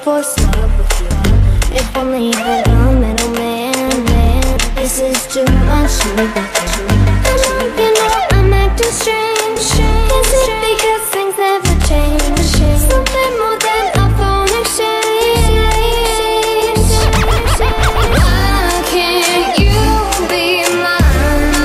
forced love with you. If only you had a middleman. This is too much. I know you know I'm acting strange. Is it because things never change? Something more than a phone exchange. Why can't you be mine?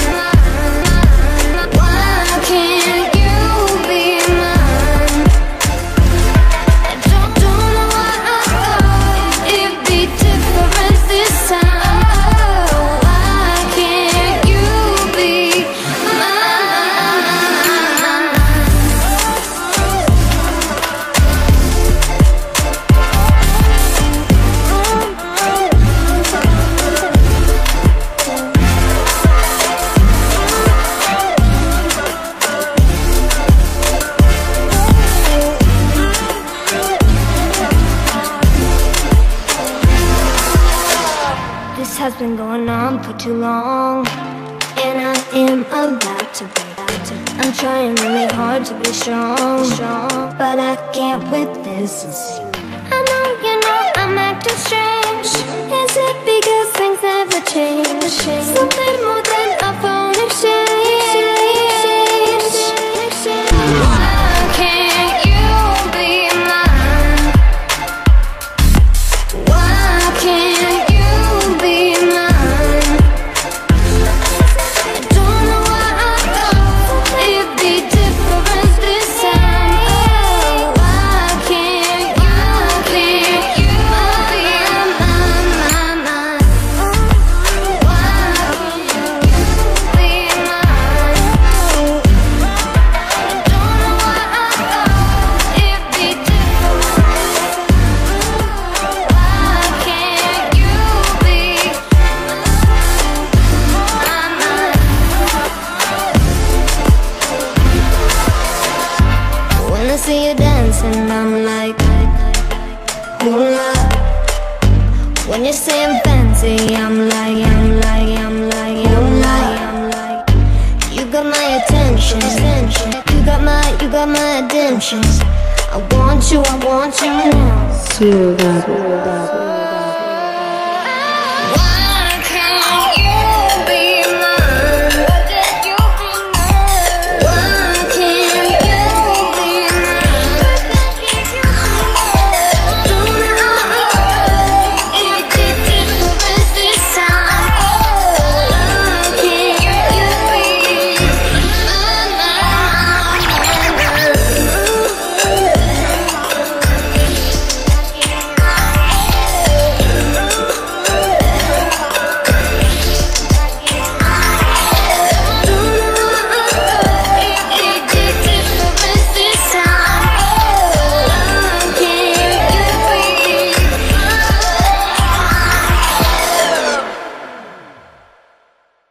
Why can't you be mine? I don't know why I thought it'd be different this time. Why can't you be mine? This has been going on for too long, and I am about to break. I'm trying really hard to be strong, but I can't with this. I know I'm acting strange. Is it because things never change? Something more than a phone exchange. Why can't you be mine? Why can't you be mine? I don't know why I thought it'd be different this time. Oh, why can't you be mine? Why can't you be mine? I don't know why I thought it'd be different. Why can't you be mine? When I see you dancing, I'm like, hula. When you're saying fancy, I'm like, you got my attention. You got my attention. I want you now. Sugar.